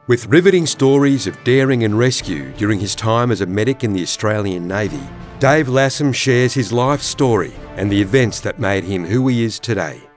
With riveting stories of daring and rescue during his time as a medic in the Australian Navy, Dave Lassam shares his life story and the events that made him who he is today.